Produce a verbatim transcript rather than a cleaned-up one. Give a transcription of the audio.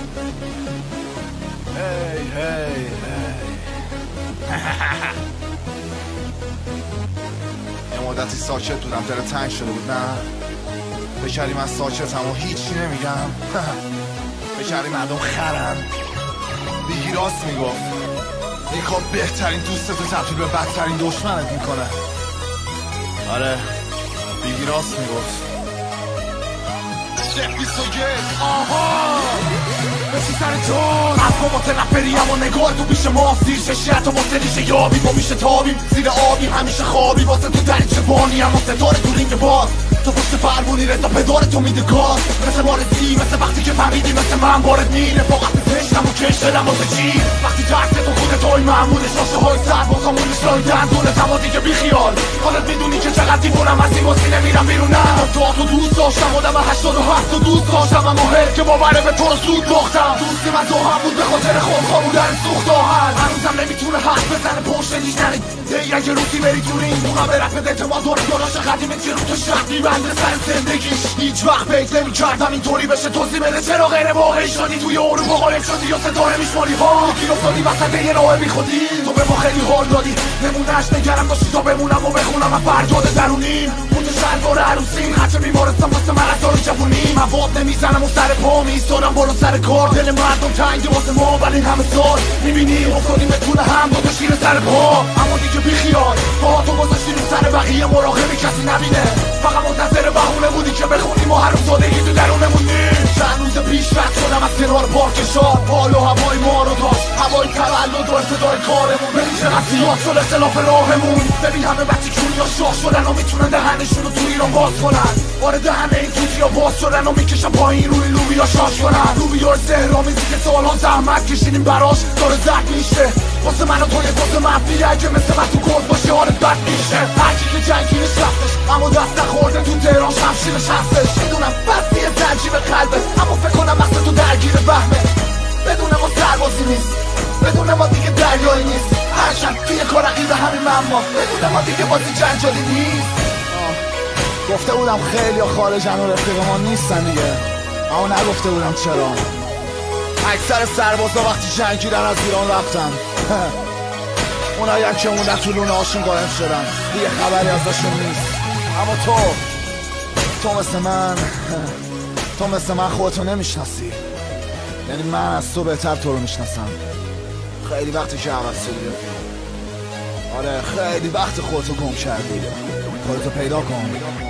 هی هی هی یه مدتی ساکت بودم، دل تنگ شده بود. نه بکردی من ساکتم و هیچی نمیگم. بکردی مردم خرن. بیگی راست میگفت، یکا بهترین دوستتو تبدیل به بدترین دشمنت میکنه. آره بیگی راست میگفت. بیست و یک آها بسی سر تو حرفا با تنپری اما نگاه تو بیشه ما سیر ششیت و واسه ریشه یابی با میشه تابیم زیر آبیم همیشه خوابی واسه تو دریچه بانی اما ستاره تو رینگ باز تو پشت فرمونی رضا پدار تو میده گاز مثل مارزی مثل وقتی که فهمیدی مثل من بارد میره فاقت زشتم و کش دلم واسه چی وقتی ترس تو خودت های معمولش ناشه های سر بازامونش لای دندونه تما دیگه بی خیال خودت میدونی که چقدر دیوونم از این واسه نمیرم بیرونم تا تو دوست داشتم آدم هشتاد و هفت و دوست داشتم اما هر که باوره به تو رو سود باختم دوستی من تو هم بود به خاطر خود خوابودن سوخت آهن هنوزم نمیتونه حرف بزنه پشت نیشتنی دی اگه روزی بری تو رینگ اونا به رفت اعتماد داره داراش قدیمه که رو تو شرطی بنده سر زندگیش هیچ وقت فکر نمی‌کردم اینطوری بشه توضیح بده چرا غیر واقعی شدی توی اروپا غالب شدی یا ستاره میشماری ها گیر افتادی وسط یه راه بی خودی تو به ما خیلی حال دادی نمونهش نگرم داشتی تا بمونم و بخونم از فریاد درونیم بوت شلوار عروسیم خرچه بیمارستان واسه من از دارو جوونیم مواد نمیزنم و سر پا میستارم برو سر کار دل مردم تنگه واسه ما ولی همه سال میبینیم افتادیم بتونه هم دو تا شیر سر پا اما دیگه بیخیال با تو گذاشتی رو سر بقیه مراقبی کسی نبینه فقط منتظر بهونه بودی که بخونیم و هر روز زادگی تو درونمونیم چند روز پیش رد شدم از کنار پارک شاد حال و هوای ما رو داشت هوای تولد و ابتدای کارمون ببین چقدر زیاد شد اختلاف راهمون ببین همه بچه کونیا شاخ شدن و میتونن دهنشون رو تو ایران باز کنن آره دهنه این توتیا باز شدن و میکشن پایین روی لوبیا شاش کنن لوبیا زهرامیزی که سالها زحمت کشیدیم براش داره زد میشه واسه من و توی واسه منفی اگه مثل من تو گل باشه حالت بد میشه هرکی که جنگیرش رفتش اما دست نخورده تو تهران شمشیرش هستش میدونم بستی زنجیر قلبه اما فکر کنم مقصد تو درگیر وهمه بدون ما سربازی نیست بدون ما دیگه دریایی نیست هرچند توی کار عقیده همین معما بدون ما دیگه بازی جنجالی نیست گفته بودم خیلی خارجن و رفیق ما نیستن دیگه اما نگفته بودم چرا اکثر سربازا وقتی جنگیدن از ایران رفتن اونایی هم که موندن تو لونه هاشون قایم شدن دیگه خبری ازشون نیست اما تو تو مثل من تو مثل من خودتو نمیشناسی یعنی من از تو بهتر تو رو میشناسم خیلی وقتی که عوض شدی رفیق آره خیلی وقت خودتو گم کردی خودتو پیدا کن